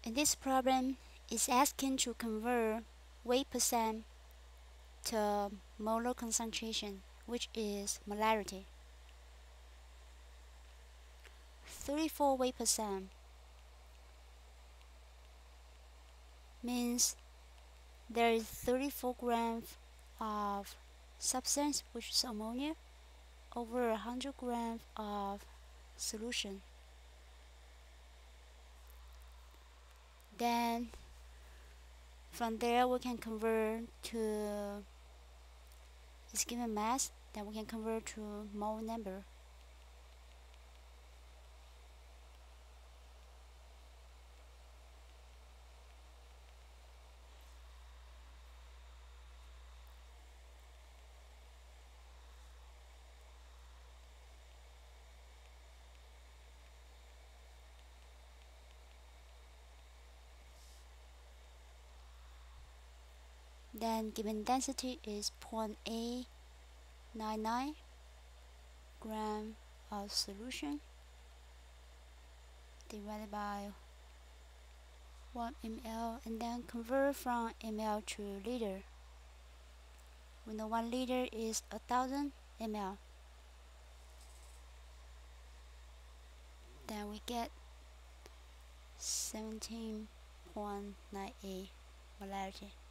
In this problem, it's asking to convert weight percent to molar concentration, which is molarity. 34 weight percent means there is 34 grams of substance, which is ammonia, over 100 grams of solution. Then from there we can convert to this given mass, then we can convert to mole number. Then given density is 0.899 gram of solution divided by 1 ml, and then convert from ml to liter. We know 1 liter is 1000 ml. Then we get 17.98 molarity.